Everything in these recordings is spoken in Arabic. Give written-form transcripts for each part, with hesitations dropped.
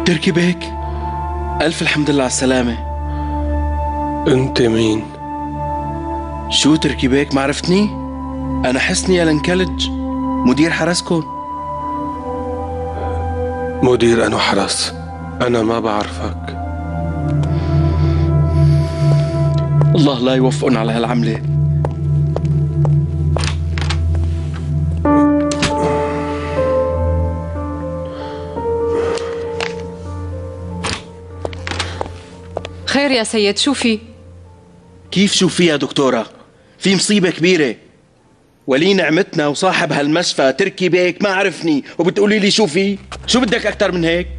تركي بيك، ألف الحمد لله على السلامة. أنت مين؟ شو تركي بيك ما عرفتني؟ أنا حسني الانكلج، مدير حرسكن. مدير أنو حرس؟ أنا ما بعرفك. الله لا يوفقن على هالعملة. خير يا سيد، شو في؟ كيف شو في يا دكتورة؟ في مصيبة كبيرة. ولي نعمتنا وصاحب هالمشفى تركي بيك ما عرفني وبتقولي لي شو في؟ شو بدك أكتر من هيك؟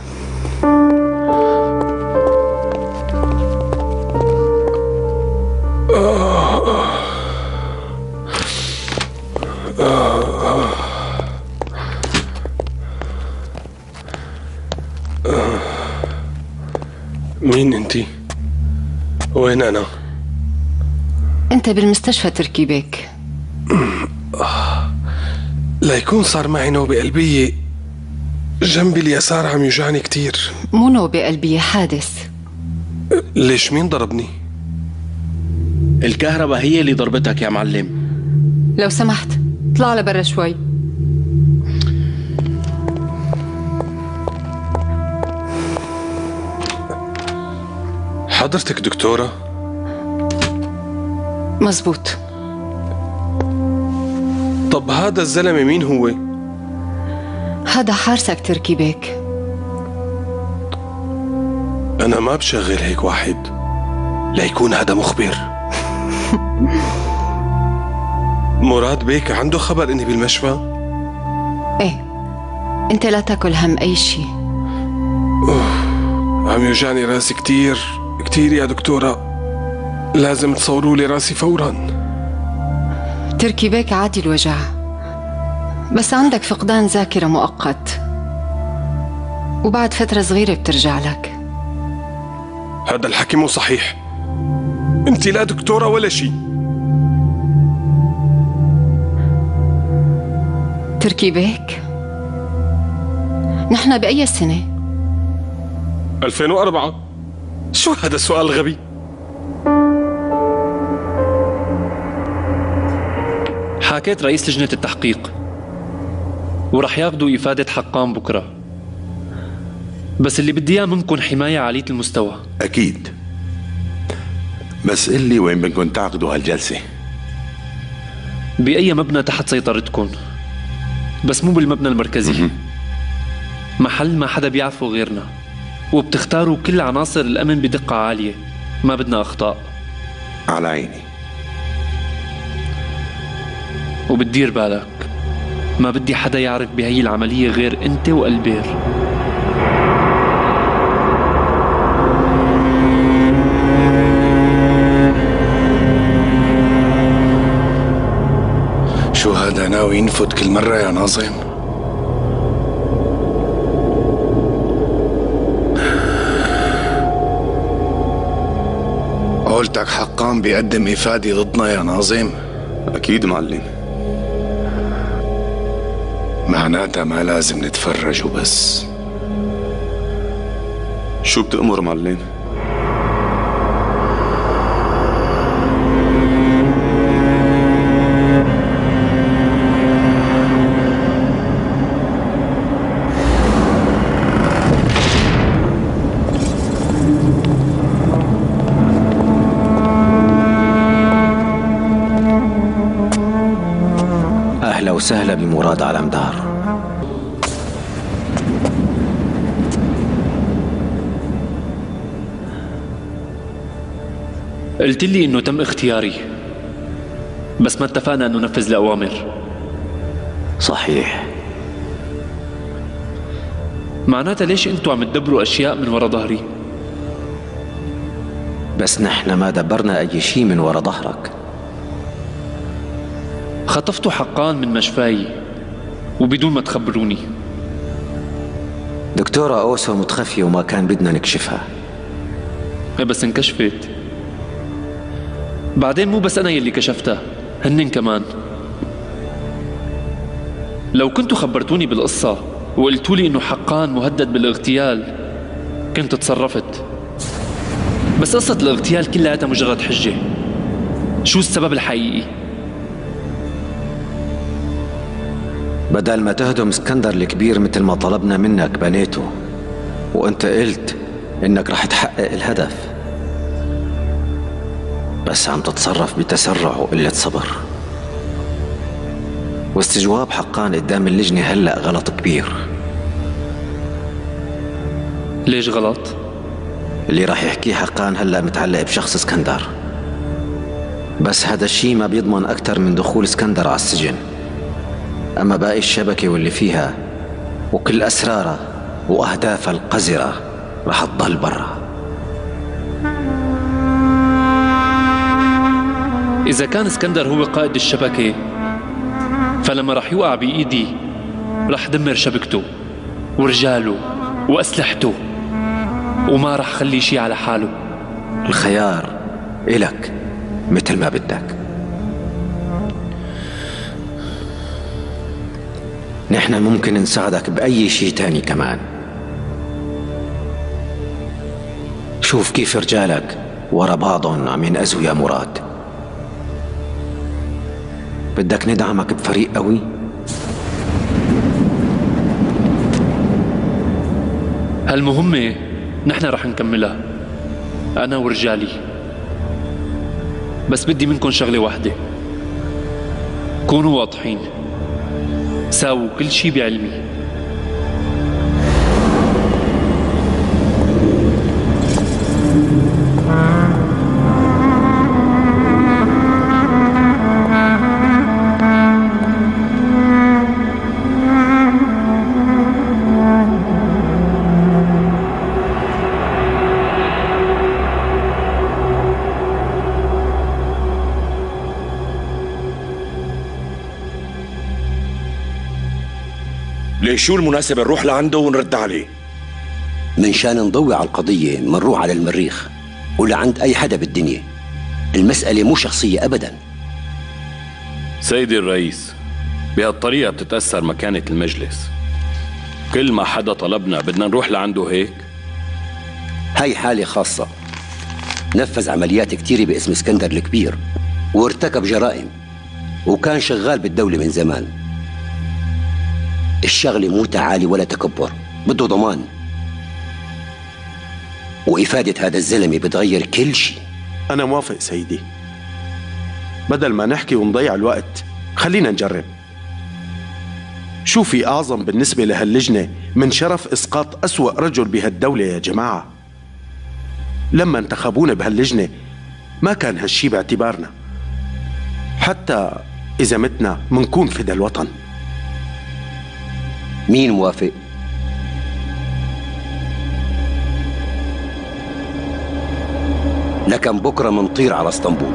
مين انتي؟ وين أنا؟ أنت بالمستشفى تركي بيك. ليكون صار معي نوبة قلبية، جنبي اليسار عم يوجعني كتير. مو نوبة قلبية، حادث. ليش مين ضربني؟ الكهرباء هي اللي ضربتك يا معلم. لو سمحت اطلع لبرا شوي. حضرتك دكتورة؟ مزبوط. طب هذا الزلمة مين هو؟ هذا حارسك تركي بيك. أنا ما بشغل هيك واحد، ليكون هذا مخبر. مراد بيك عنده خبر إني بالمشفى؟ ايه، أنت لا تاكل هم أي شيء. عم يوجعني راسي كتير كتير يا دكتورة، لازم تصوروا لي راسي فورا. تركي بيك عادي الوجع، بس عندك فقدان ذاكرة مؤقت، وبعد فترة صغيرة بترجع لك. هذا الحكي مو صحيح، انت لا دكتورة ولا شيء. تركي بيك، نحن بأي سنة؟ 2004. شو هذا السؤال الغبي؟ حكيت رئيس لجنة التحقيق ورح ياخدوا إفادة حقان بكرة، بس اللي بدي إياه منكم حماية عالية المستوى. أكيد، بس قلي وين بدكم تعقدوا هالجلسة؟ بأي مبنى تحت سيطرتكم، بس مو بالمبنى المركزي. محل ما حدا بيعرفه غيرنا، وبتختاروا كل عناصر الأمن بدقة عالية، ما بدنا أخطاء. على عيني. وبتدير بالك، ما بدي حدا يعرف بهي العملية غير أنت وألبير. شو هذا ناوي ينفد كل مرة يا ناظم؟ قولتك حقان بيقدم إفادة ضدنا يا ناظم؟ أكيد معلم. معناتها ما لازم نتفرج وبس. شو بتأمر معلم؟ أهلا وسهلا بمراد علمدار. قلت لي إنه تم اختياري، بس ما اتفقنا إنه ننفذ الأوامر. صحيح. معناتها ليش أنتوا عم تدبروا أشياء من وراء ظهري؟ بس نحن ما دبرنا أي شيء من وراء ظهرك. خطفتوا حقان من مشفاي وبدون ما تخبروني. دكتورة أوسو متخفية وما كان بدنا نكشفها. بس انكشفت. بعدين مو بس أنا يلي كشفتها، هنن كمان. لو كنتوا خبرتوني بالقصة وقلتوا لي إنه حقان مهدد بالاغتيال كنت تصرفت. بس قصة الاغتيال كلها مجرد حجة. شو السبب الحقيقي؟ بدل ما تهدم اسكندر الكبير مثل ما طلبنا منك بنيته، وانت قلت انك رح تحقق الهدف، بس عم تتصرف بتسرع وقلة صبر. واستجواب حقان قدام اللجنة هلأ غلط كبير. ليش غلط؟ اللي راح يحكيه حقان هلأ متعلق بشخص اسكندر، بس هذا الشيء ما بيضمن أكثر من دخول اسكندر على السجن. أما باقي الشبكة واللي فيها وكل أسرارها وأهدافها القذرة رح تضل برا. إذا كان اسكندر هو قائد الشبكة، فلما رح يوقع بإيدي رح دمر شبكته ورجاله وأسلحته، وما رح خلي شي على حاله. الخيار إلك مثل ما بدك. نحن ممكن نساعدك بأي شي تاني كمان. شوف كيف رجالك ورا بعضهم عم ينأذوا يا مراد. بدك ندعمك بفريق قوي؟ هالمهمة نحن رح نكملها أنا ورجالي، بس بدي منكم شغلة واحدة: كونوا واضحين، ساووا كل شي بعلمي. ليش شو المناسبة نروح لعنده ونرد عليه؟ من شان نضوي على القضية منروح على المريخ ولا عند أي حدا بالدنيا. المسألة مو شخصية أبدا. سيدي الرئيس، بهالطريقة بتتأثر مكانة المجلس. كل ما حدا طلبنا بدنا نروح لعنده هيك؟ هاي حالة خاصة. نفذ عمليات كتيرة باسم اسكندر الكبير وارتكب جرائم، وكان شغال بالدولة من زمان. الشغلة مو تعالي ولا تكبر، بده ضمان. وإفادة هذا الزلمة بتغير كل شيء. أنا موافق سيدي. بدل ما نحكي ونضيع الوقت خلينا نجرب. شو في أعظم بالنسبة لهاللجنة من شرف إسقاط أسوأ رجل بهالدولة يا جماعة؟ لما انتخبونا بهاللجنة ما كان هالشي باعتبارنا. حتى إذا متنا منكون فدا الوطن. مين موافق؟ لكن بكرة منطير على اسطنبول.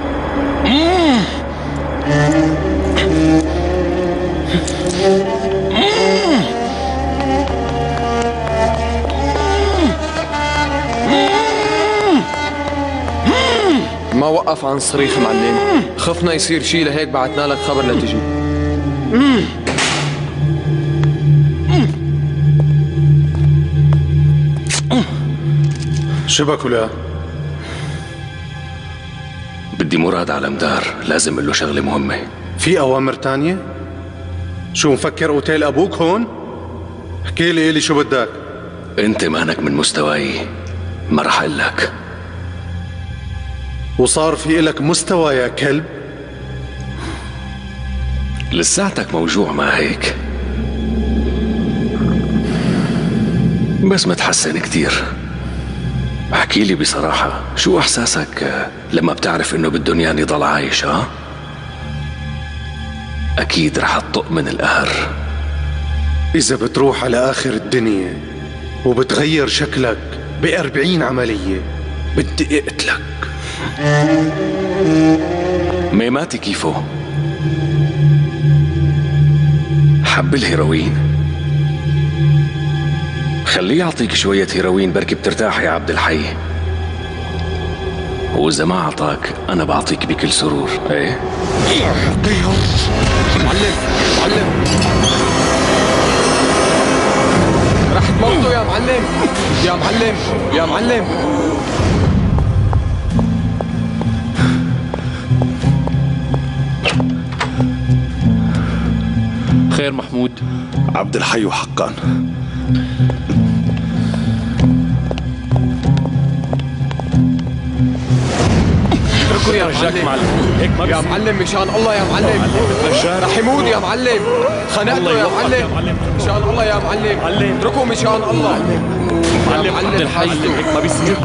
ما وقف عن صريخ معلم، خفنا يصير شي لهيك بعتنا لك خبر لتجي. شبك ولا؟ بدي مراد على مدار، لازم اقول له شغله مهمه. في اوامر تانية؟ شو مفكر اوتيل ابوك هون؟ احكي لي إلي شو بدك؟ انت مانك من مستواي، ما رح اقول لك. وصار في إلك مستوى يا كلب؟ لساتك موجوع ما هيك، بس متحسن كتير. احكي لي بصراحة، شو احساسك لما بتعرف انه بالدنيا اني ضل عايش؟ ها؟ اكيد رح تطق من القهر. إذا بتروح على آخر الدنيا وبتغير شكلك ب40 عملية بدي اقتلك. ميماتي كيفه؟ حب الهيروين؟ خليه يعطيك شوية هيروين بركي بترتاح يا عبد الحي. وإذا ما أعطاك أنا بعطيك بكل سرور. إيه؟ معلم معلم يا معلم، يا معلم، يا معلم. خير محمود؟ عبد الحي حقا. اتركوا يا معلم، هيك ما يا معلم مشان الله يا معلم، رح يموت يا معلم، خنقته يا معلم، مشان الله يا معلم، اتركوا مشان الله. معلم عبد الحي هيك ما بيصير.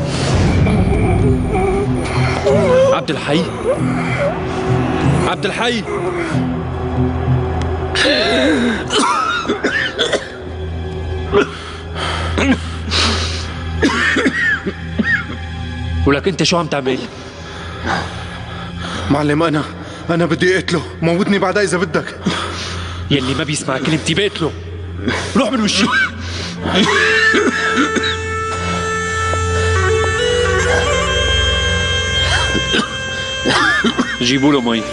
عبد الحي، عبد الحي. ولك انت شو عم تعمل؟ معلم انا بدي اقتله، موتني بعدها اذا بدك. يلي ما بيسمع كلمتي بقتله. روح من وشي. جيبوا له مي.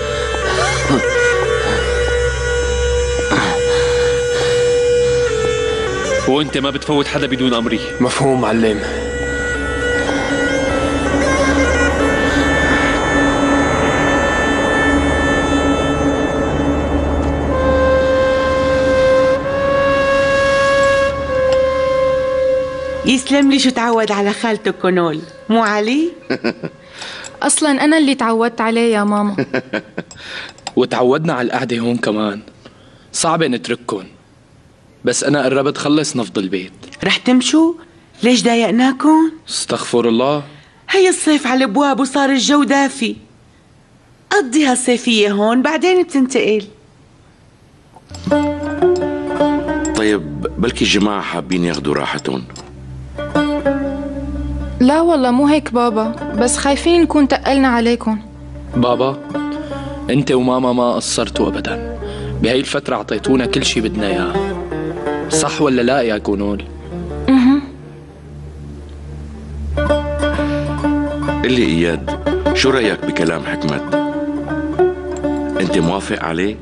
وانت ما بتفوت حدا بدون امري. مفهوم معلم. يسلم لي شو تعود على خالته كونول، مو علي؟ أصلاً أنا اللي تعودت عليه يا ماما. وتعودنا على القعدة هون كمان. صعب نترككن، بس أنا قربت خلص نفض البيت. رح تمشوا؟ ليش ضايقناكم؟ استغفر الله. هي الصيف على الابواب وصار الجو دافي. قضي هالصيفية هون بعدين بتنتقل. طيب بلكي الجماعة حابين ياخدوا راحتهم. لا والله مو هيك بابا، بس خايفين نكون تقلنا عليكم. بابا انت وماما ما قصرتوا ابدا، بهاي الفترة اعطيتونا كل شي بدنا اياه، صح ولا لا يا كونول؟ قلي اياد، شو رأيك بكلام حكمت؟ انت موافق عليه؟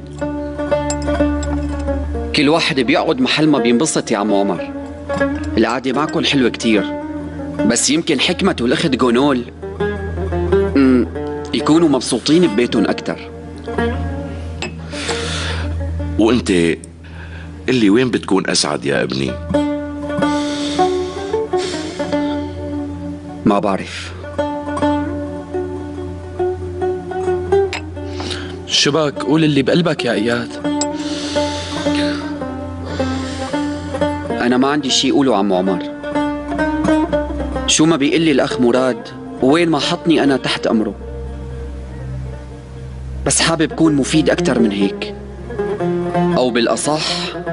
كل واحد بيقعد محل ما بينبسط يا عم عمر. القعدة معكم حلوة كتير، بس يمكن حكمة والأخت جونول يكونوا مبسوطين ببيتهم أكتر. وانت قلي وين بتكون أسعد يا ابني؟ ما بعرف. شبك قول اللي بقلبك يا إياد. أنا ما عندي شي أقوله عم عمر. شو ما بيقول لي الأخ مراد ووين ما حطني أنا تحت أمره، بس حابب كون مفيد أكتر من هيك، أو بالأصح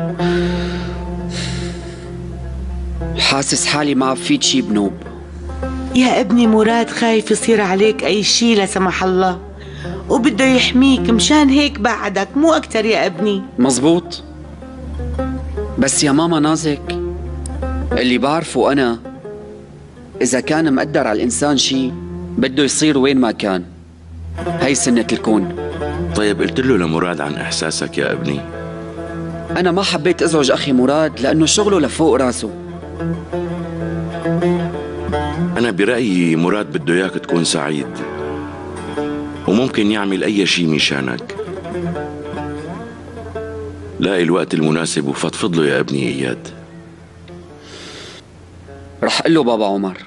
حاسس حالي ما بفيد شي بنوب. يا ابني مراد خايف يصير عليك أي شي لا سمح الله، وبده يحميك، مشان هيك بعدك مو أكتر يا ابني. مزبوط، بس يا ماما نازك اللي بعرفه أنا إذا كان مقدر على الإنسان شي بده يصير وين ما كان. هي سنة الكون. طيب قلت له لمراد عن إحساسك يا ابني؟ أنا ما حبيت أزعج أخي مراد لأنه شغله لفوق راسه. أنا برأيي مراد بده إياك تكون سعيد، وممكن يعمل أي شيء مشانك. لاقي الوقت المناسب وفضفض له يا ابني إياد. رح قل له بابا عمر.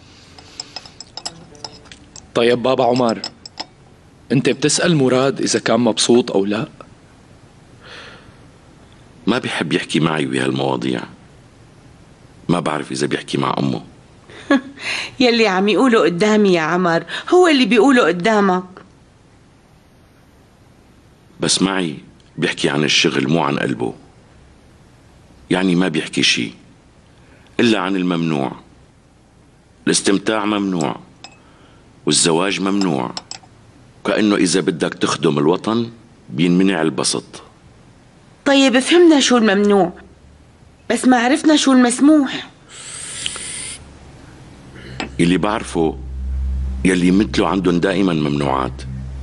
طيب بابا عمر، انت بتسأل مراد إذا كان مبسوط أو لا؟ ما بيحب يحكي معي بهالمواضيع، ما بعرف إذا بيحكي مع أمه. يلي عم يقوله قدامي يا عمر هو اللي بيقوله قدامك. بس معي بيحكي عن الشغل مو عن قلبه، يعني ما بيحكي شي إلا عن الممنوع. الاستمتاع ممنوع والزواج ممنوع، كأنه إذا بدك تخدم الوطن بينمنع البسط. طيب فهمنا شو الممنوع، بس ما عرفنا شو المسموح. اللي بعرفه يلي مثله عندهم دائما ممنوعات.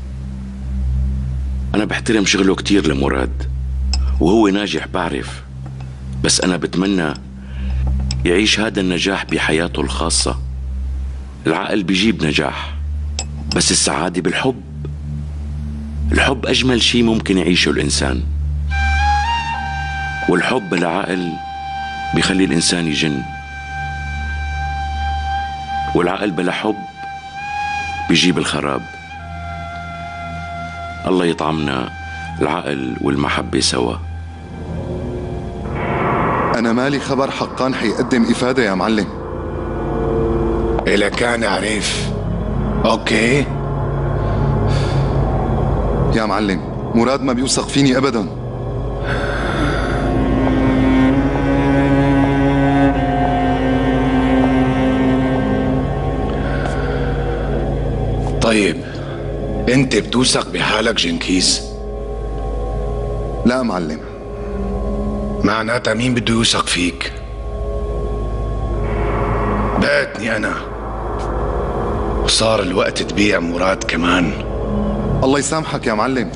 أنا بحترم شغله كتير لمراد وهو ناجح بعرف، بس أنا بتمنى يعيش هذا النجاح بحياته الخاصة. العقل بيجيب نجاح، بس السعادة بالحب. الحب أجمل شيء ممكن يعيشه الإنسان، والحب بالعقل بيخلي الإنسان يجن، والعقل بلا حب بيجيب الخراب. الله يطعمنا العقل والمحبة سوا. أنا مالي خبر حقان حيقدم إفادة يا معلم. إلا كان عريف. أوكي يا معلم، مراد ما بيوثق فيني أبدا. طيب أنت بتوثق بحالك جنكيز؟ لا معلم. معناتها مين بده يوثق فيك؟ بعتني أنا، وصار الوقت تبيع مراد كمان. الله يسامحك يا معلم.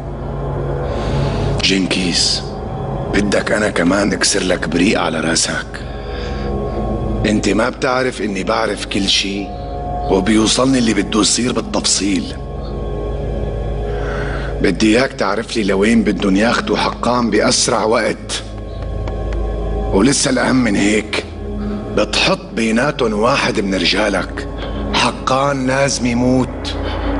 جنكيز، بدك أنا كمان أكسر لك بريق على راسك؟ أنت ما بتعرف إني بعرف كل شي وبيوصلني اللي بده يصير بالتفصيل. بدي إياك تعرف لي لوين بدهم ياخدوا حقان بأسرع وقت، ولسه الأهم من هيك بتحط بيناتهم واحد من رجالك. حقان لازم يموت.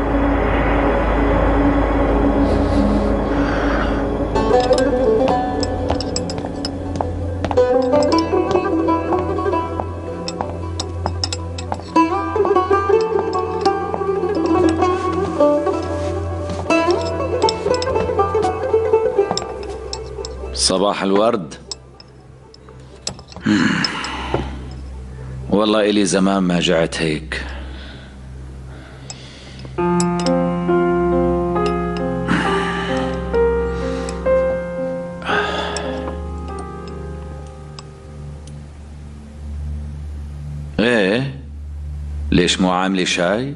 صباح الورد. والله إلي زمان ما جعت هيك. ايه ليش مو عاملي شاي؟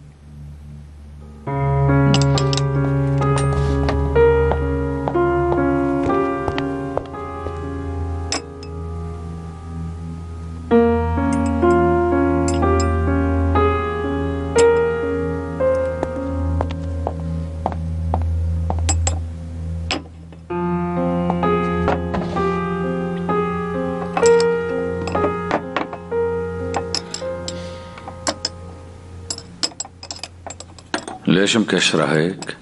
ليش مكشرة هيك؟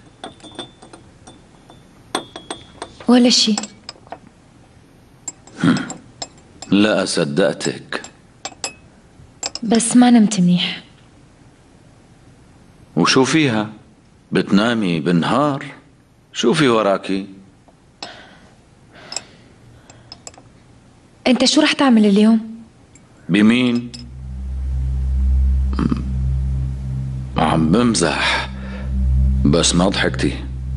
ولا شي. لا صدقتك. بس ما نمت منيح. وشو فيها؟ بتنامي بالنهار؟ شو في وراكي؟ انت شو رح تعمل اليوم؟ بمين؟ عم بمزح، بس ما ضحكتي.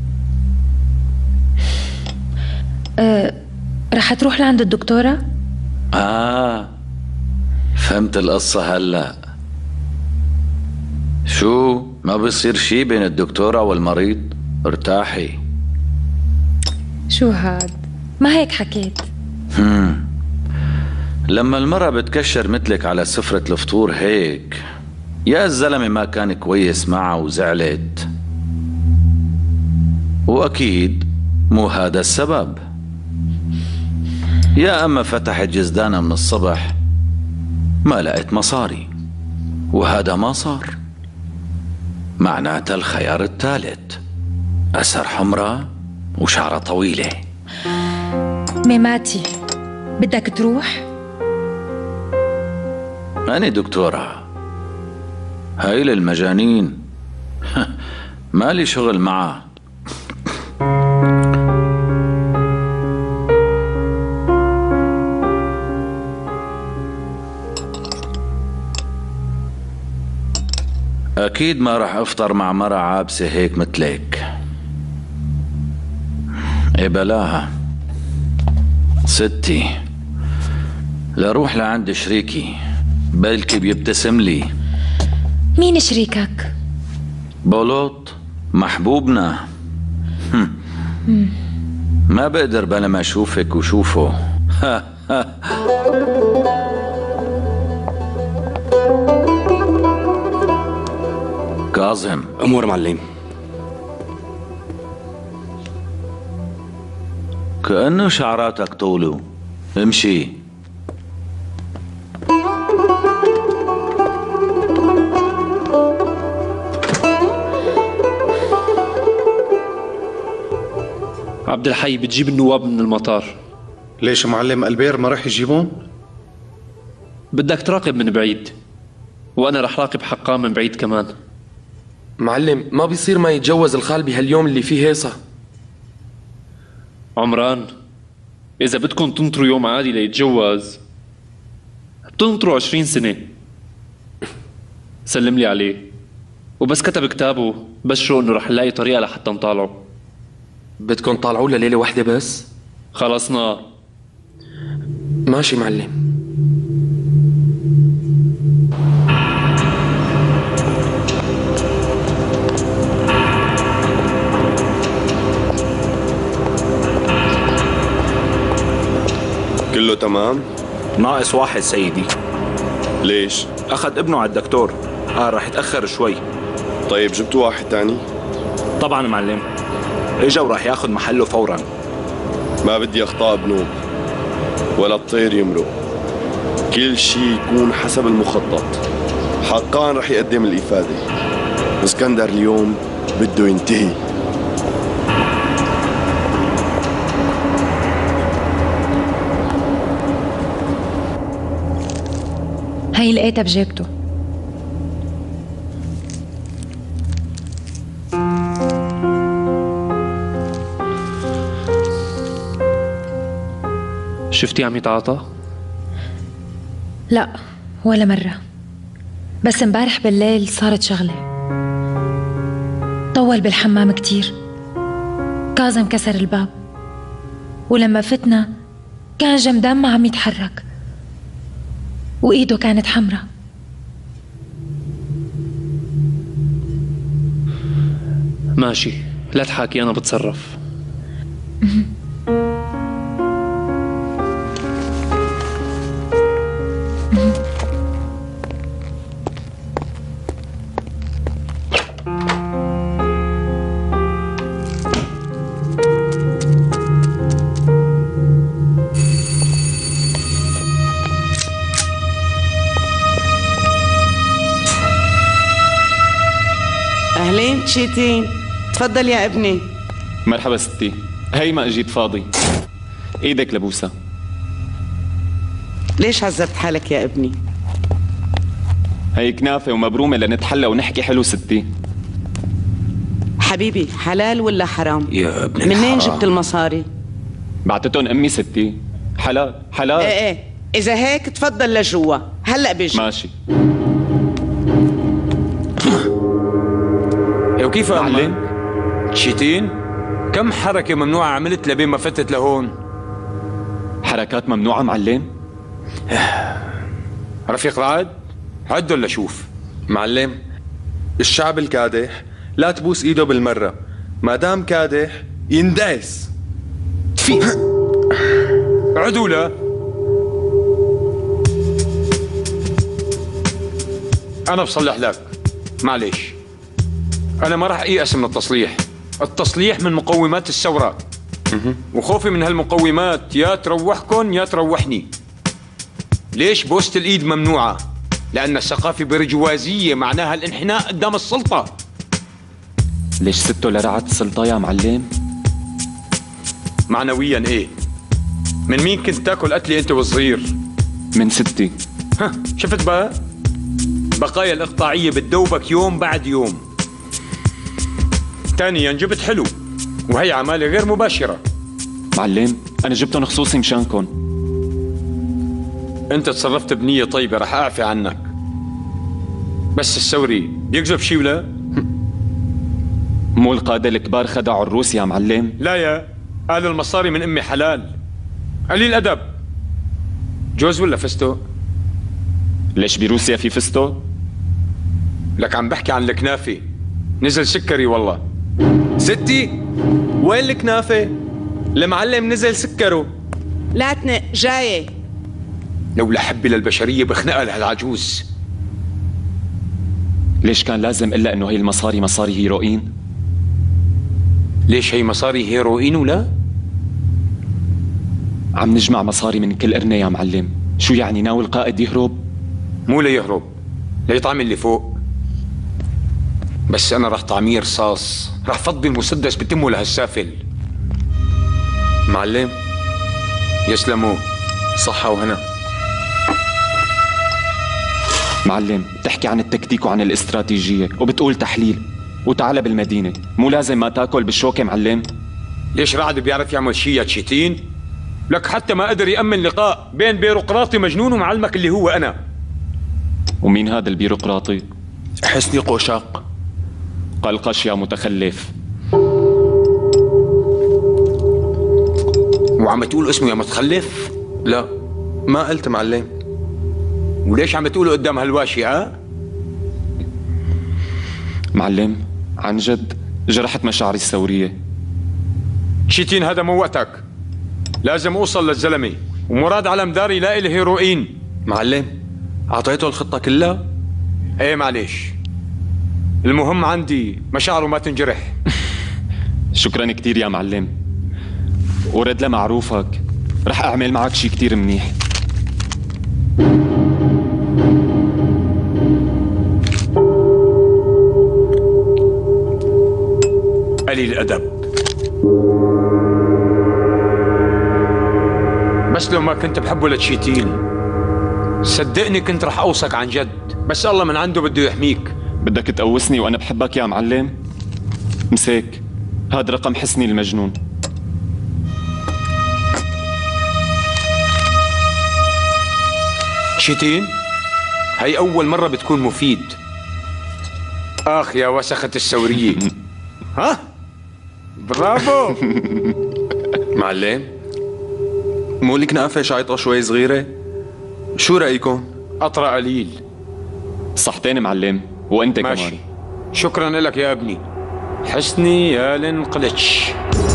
رح تروح لعند الدكتورة؟ فهمت القصة هلأ. شو ما بيصير شي بين الدكتورة والمريض؟ ارتاحي. شو هاد؟ ما هيك حكيت. لما المرأة بتكشر مثلك على سفرة الفطور هيك، يا الزلمة ما كان كويس معها وزعلت، وأكيد مو هذا السبب. يا أما فتحت جزدانة من الصبح ما لقيت مصاري، وهذا ما صار، معناتها الخيار الثالث أسر حمراء وشعرة طويلة. ميماتي بدك تروح؟ أنا دكتورة، هاي للمجانين. مالي شغل معها. أكيد ما رح أفطر مع مرة عابسة هيك مثلك. إيه بلاها ستي، لروح لعند شريكي بلكي بيبتسم لي. مين شريكك؟ بولوط محبوبنا. ما بقدر بلا ما اشوفك وشوفه. كاظم، أمور معلم. كأنه شعراتك طولوا. امشي. عبد الحي بتجيب النواب من المطار. ليش معلم البير ما رح يجيبون؟ بدك تراقب من بعيد، وأنا رح راقب حقان من بعيد كمان. معلم ما بيصير ما يتجوز الخال بهاليوم اللي فيه هيصة. عمران، إذا بدكم تنطروا يوم عادي ليتجوز بتنطروا 20 سنة. سلم لي عليه، وبس كتب كتابه بشروا إنه رح نلاقي طريقة لحتى نطالعه. بدكم طالعوا لليلة واحدة بس؟ خلصنا. ماشي معلم. كله تمام؟ ناقص واحد سيدي. ليش؟ أخذ ابنه على الدكتور، رح يتأخر شوي. طيب جبتوا واحد تاني؟ طبعا معلم، اجا وراح ياخذ محله فورا. ما بدي أخطاء بنوب ولا الطير يمرق، كل شي يكون حسب المخطط. حقان رح يقدم الإفادة، واسكندر اليوم بده ينتهي. هي لقيتها بجيبته. شفتي عم يتعاطى؟ لا ولا مرة، بس امبارح بالليل صارت شغلة. طول بالحمام كتير. كاظم كسر الباب، ولما فتنا كان جمدان ما عم يتحرك، وإيده كانت حمرة. ماشي، لا تحاكي، أنا بتصرف. أهلين تشيتين، تفضل يا ابني. مرحبا ستي، هي ما اجيت فاضي. ايدك لبوسة. ليش عذبت حالك يا ابني؟ هي كنافة ومبرومة لنتحلى ونحكي حلو ستي. حبيبي، حلال ولا حرام؟ يا ابن منين جبت المصاري؟ بعتتهم امي ستي. حلال حلال. ايه اذا هيك تفضل لجوا، هلا بيجي. ماشي. وكيف معلم؟ تشيتين؟ كم حركة ممنوعة عملت لبين ما فتت لهون؟ حركات ممنوعة معلم؟ رفيق رعد؟ عدوا لشوف. معلم، الشعب الكادح لا تبوس ايده بالمرة، ما دام كادح يندعس. تفي عدوا له. أنا بصلح لك، معليش. أنا ما راح أيأس من التصليح. التصليح من مقومات الثورة، وخوفي من هالمقومات يا تروحكن يا تروحني. ليش بوسة الإيد ممنوعة؟ لأن الثقافة برجوازية معناها الانحناء قدام السلطة. ليش سبته لرعاة السلطة يا معلم؟ معنويا إيه؟ من مين كنت تاكل قتلي أنت وصغير؟ من ستي. ها شفت بقى؟ بقايا الإقطاعية بتدوبك يوم بعد يوم. ثانيا جبت حلو، وهي عمالة غير مباشرة. معلم، أنا جبتهم خصوصي مشانكن. أنت تصرفت بنية طيبة، رح أعفي عنك. بس الثوري بيكذب شي ولا؟ مو القادة الكبار خدعوا الروس يا معلم؟ لا يا، قال المصاري من أمي حلال. قليل أدب. جوز ولا فستو؟ ليش بروسيا في فستو؟ لك عم بحكي عن الكنافة، نزل سكري والله. ستي وين الكنافة؟ المعلم نزل سكره. لا تنق، جاية. لولا حبي للبشرية بخنقها لهالعجوز. ليش كان لازم إلا إنه هي المصاري مصاري هيروين؟ ليش هي مصاري هيروين ولا؟ عم نجمع مصاري من كل قرنة يا معلم. شو يعني ناوي القائد يهرب؟ مو ليهرب، ليطعم اللي فوق. بس أنا رح طعميه رصاص، رح فضي المسدس بتمه لهالسافل. معلم يسلموا، صحة وهنا. معلم بتحكي عن التكتيك وعن الاستراتيجية وبتقول تحليل، وتعال بالمدينة، مو لازم ما تاكل بالشوكة معلم؟ ليش رعد بيعرف يعمل شي يا تشيتين؟ لك حتى ما قدر يأمن لقاء بين بيروقراطي مجنون ومعلمك اللي هو أنا. ومين هذا البيروقراطي؟ حسني قوشاق. قلقش يا متخلف. وعم تقول اسمه يا متخلف؟ لا ما قلت معلم. وليش عم تقوله قدام هالواشي معلم عن جد جرحت مشاعري الثورية. تشيتين هذا مو وقتك، لازم اوصل للزلمة ومراد على مدار يلاقي الهيروين. معلم اعطيته الخطة كلها؟ ايه معليش، المهم عندي مشاعره ما تنجرح. شكرا كتير يا معلم، ورد لمعروفك رح اعمل معك شي كتير منيح. قليل الأدب. بس لو ما كنت بحبه لتشيتين صدقني كنت رح أوصك عن جد، بس الله من عنده بده يحميك. بدك تقوسني وأنا بحبك يا معلم؟ مساك، هاد رقم حسني المجنون. تشيتين هي أول مرة بتكون مفيد. آخ يا وسخة الثورية. ها؟ برافو. معلم مو لك نقفة شايطة شوي صغيرة؟ شو رأيكم؟ أطرى قليل. صحتين معلم، وأنت ماشي. كمان. شكرا لك يا ابني. حسني يا لنقلتش.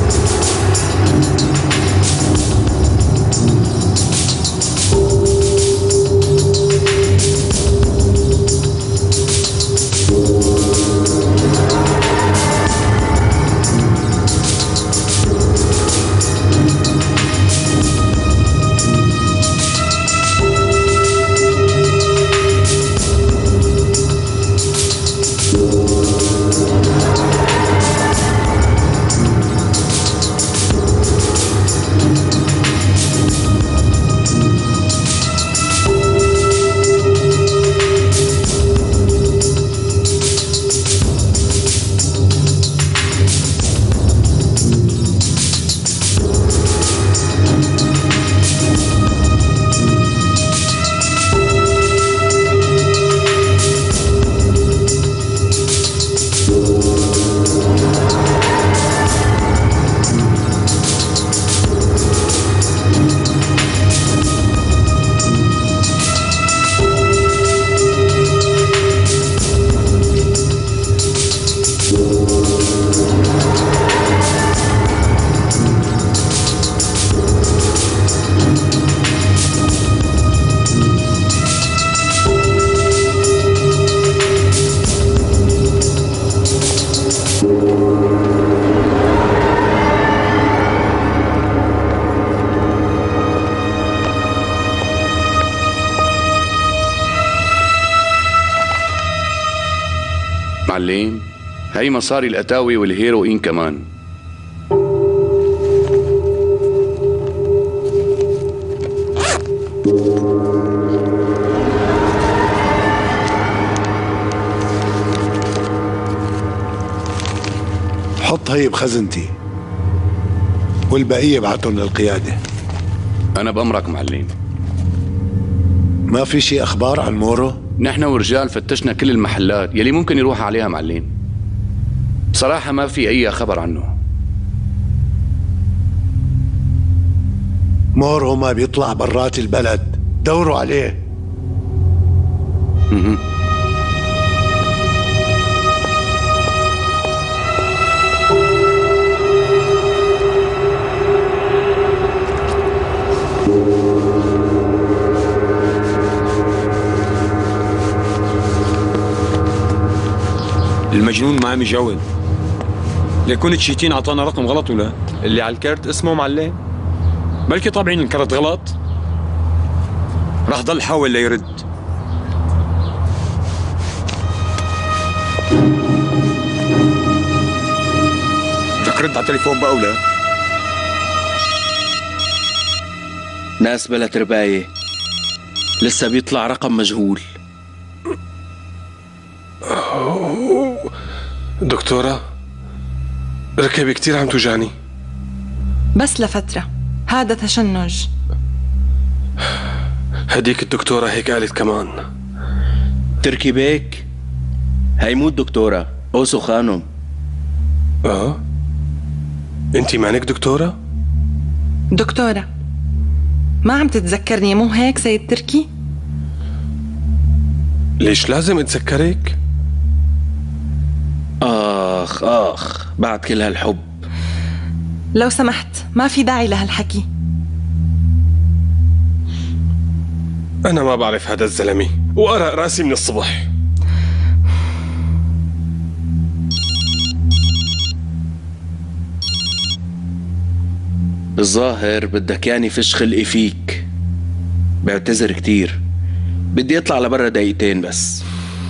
معلم هي مصاري القتاوي والهيروين كمان. حط هي بخزنتي والبقية ابعتهم للقيادة. أنا بأمرك معلم. ما في شي أخبار عن مورو؟ نحن ورجال فتشنا كل المحلات يلي ممكن يروح عليها معلم. بصراحة ما في أي خبر عنه. مورو ما بيطلع برات البلد، دوروا عليه. المجنون ما عم يجاوب. ليكون تشيتين اعطانا رقم غلط ولا؟ اللي على الكارت اسمه معلم. بلكي طابعين الكرت غلط. راح ضل حاول ليرد. بدك رد على التليفون بقى ولا؟ ناس بلا ترباية، لسه بيطلع رقم مجهول. دكتورة، ركبي كتير عم توجعني. بس لفترة، هذا تشنج. هديك الدكتورة هيك قالت كمان. تركيبك هي مو الدكتورة، أوسو خانم. انتي مانك دكتورة؟ دكتورة، ما عم تتذكرني مو هيك سيد تركي؟ ليش لازم اتذكرك؟ آخ بعد كل هالحب. لو سمحت ما في داعي لهالحكي. أنا ما بعرف هذا الزلمة وأرق راسي من الصبح. الظاهر بدك يعني فش خلقي فيك. بعتذر كتير، بدي اطلع لبرا دقيقتين بس.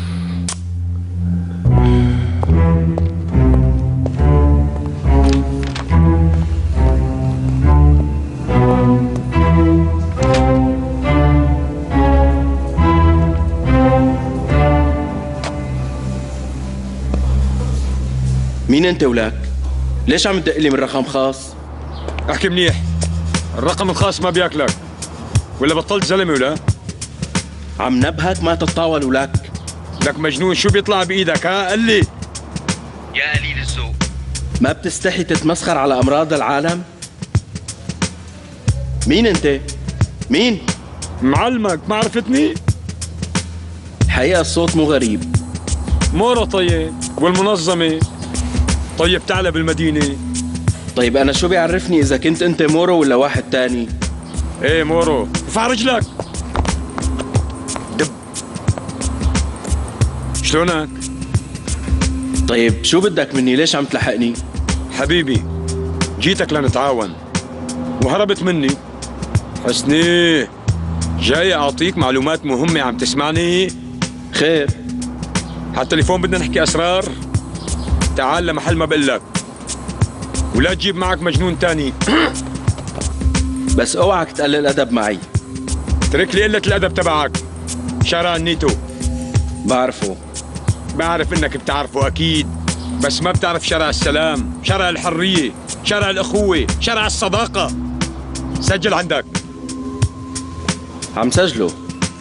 مين انت ولك؟ ليش عم تدقلي من رقم خاص؟ احكي منيح، الرقم الخاص ما بياكلك. ولا بطلت زلمه ولا؟ عم نبهك ما تتطاول ولك. لك مجنون، شو بيطلع بايدك ها؟ قل لي يا قليل الذوق، ما بتستحي تتمسخر على امراض العالم؟ مين انت؟ مين؟ معلمك، ما عرفتني؟ الحقيقة الصوت مو غريب. مورو طيب، والمنظمة طيب تعال بالمدينة. طيب أنا شو بيعرفني إذا كنت أنت مورو ولا واحد تاني؟ إيه مورو، ارفع رجلك. دب. شلونك؟ طيب شو بدك مني؟ ليش عم تلحقني؟ حبيبي جيتك لنتعاون وهربت مني. حسني جاي أعطيك معلومات مهمة، عم تسمعني؟ خير. على التليفون بدنا نحكي أسرار. تعال لمحل ما بقلك، ولا تجيب معك مجنون تاني. بس اوعك تقلل أدب معي. ترك لي قلة الأدب تبعك. شارع النيتو بعرفه. بعرف إنك بتعرفه أكيد، بس ما بتعرف شارع السلام، شارع الحرية، شارع الأخوة، شارع الصداقة. سجل عندك. عم سجله.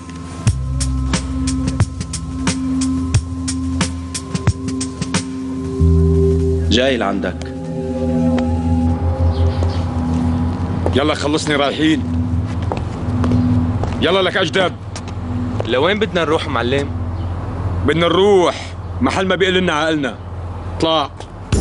جاي لعندك. يلا خلصني رايحين. يلا لك أجدب. لوين بدنا نروح معلم؟ بدنا نروح محل ما بيقل لنا عقلنا. اطلع.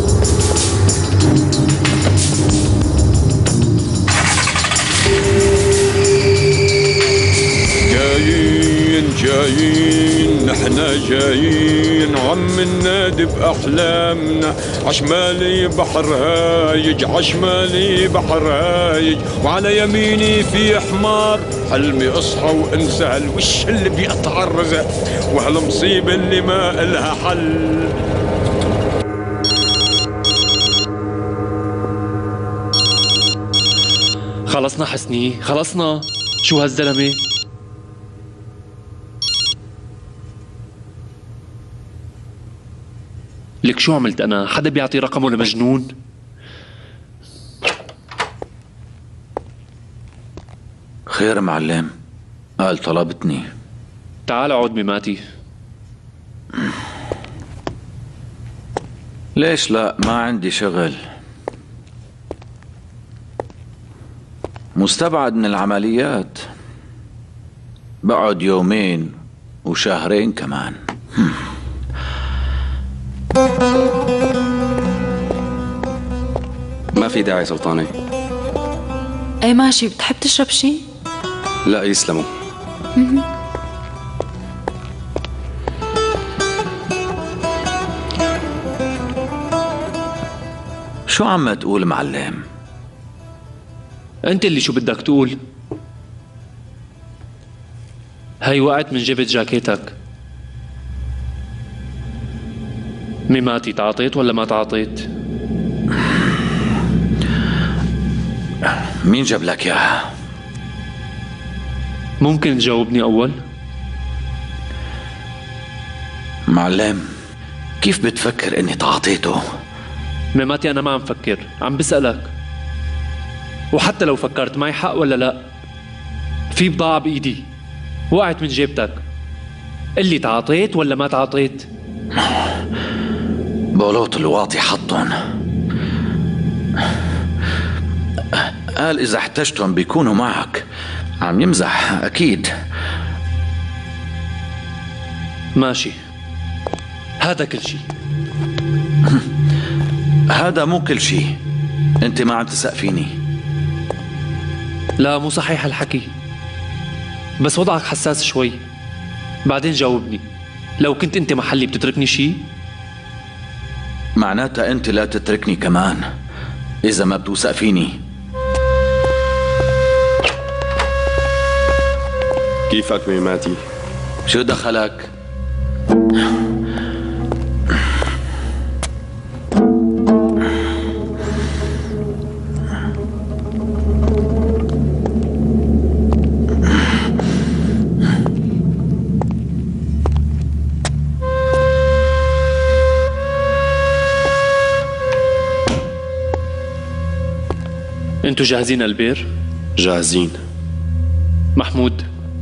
جايين نحنا جايين عم ننادي بأحلامنا. عشمالي بحر هايج، عشمالي بحر هايج، وعلى يميني في حمار. حلمي اصحى وانسى هالوش اللي بيقطع الرزق، وهالمصيبة اللي ما إلها حل. خلصنا حسني، خلصنا. شو هالزلمة؟ لك شو عملت أنا؟ حدا بيعطي رقمه لمجنون؟ خير معلم، قال طلبتني. تعال اقعد مماتي. ليش لا، ما عندي شغل. مستبعد من العمليات، بقعد يومين وشهرين كمان. ما في داعي سلطاني. ايه ماشي، بتحب تشرب شي؟ لا يسلموا. شو عم تقول معلم؟ انت اللي شو بدك تقول. هاي وقعت من جبت جاكيتك. ميماتي تعاطيت ولا ما تعاطيت؟ مين جاب لك اياها؟ ممكن تجاوبني اول؟ معلم كيف بتفكر اني تعاطيته؟ ميماتي انا ما عم فكر، عم بسألك. وحتى لو فكرت معي حق ولا لا، في بضاعة بإيدي وقعت من جيبتك، اللي تعاطيت ولا ما تعاطيت؟ بولوط الواطي حطن، قال إذا احتجتهم بيكونوا معك. عم يمزح أكيد. ماشي، هذا كل شيء. هذا مو كل شيء. أنت ما عم تثق فيني. لا مو صحيح الحكي، بس وضعك حساس شوي. بعدين جاوبني، لو كنت انت محلي بتتركني شيء؟ معناتها انت لا تتركني كمان اذا ما بتوثق فيني. كيفك ميماتي؟ شو دخلك؟ انتوا جاهزين البير؟ جاهزين. محمود،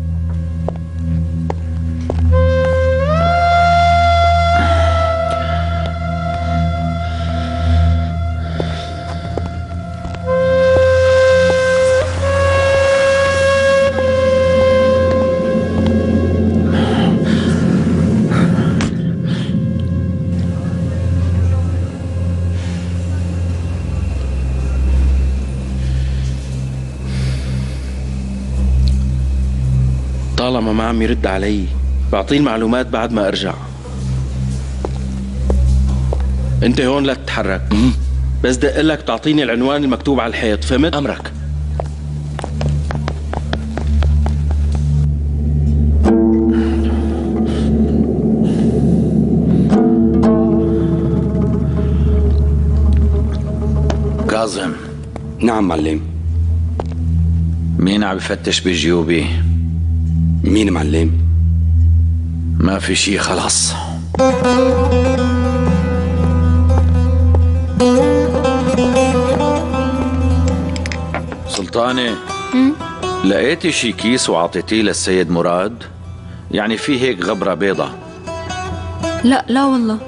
طالما ما عم يرد علي بعطيه المعلومات بعد ما ارجع. انت هون لا تتحرك، بس دق لك تعطيني العنوان المكتوب على الحيط، فهمت؟ امرك. كاظم. نعم معلم. مين عم بفتش بجيوبي؟ مين معلم؟ ما في شي خلاص. سلطانة، لقيتي شي كيس وعطيتيه للسيد مراد؟ يعني في هيك غبرة بيضة. لا والله.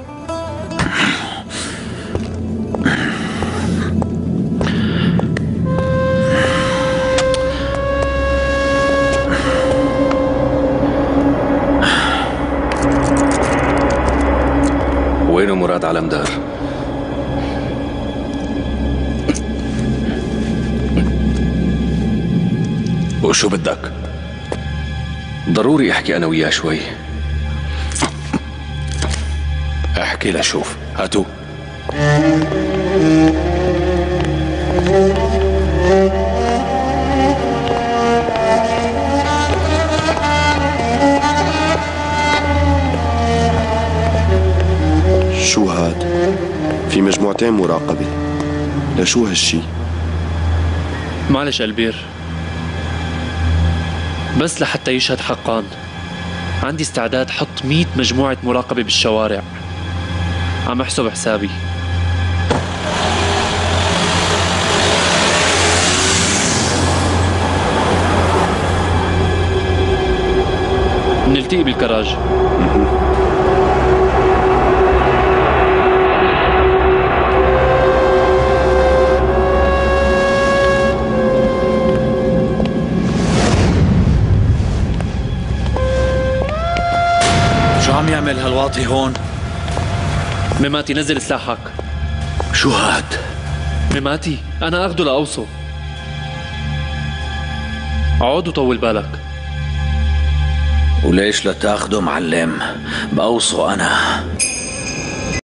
وينه مراد علمدار؟ وشو بدك؟ ضروري احكي انا وياه شوي. احكي لشوف. هاتو. شو هاد؟ في مجموعتين مراقبة، لشو هالشي؟ معلش البير، بس لحتى يشهد حقان عندي استعداد حط 100 مجموعة مراقبة بالشوارع. عم احسب حسابي. نلتقي بالكراج. شو عم يعمل هالواطي هون؟ ميماتي نزل سلاحك. شو هاد؟ ميماتي أنا أخده لأوصه. عود وطول بالك. وليش لا تاخده معلم؟ بأوصه أنا.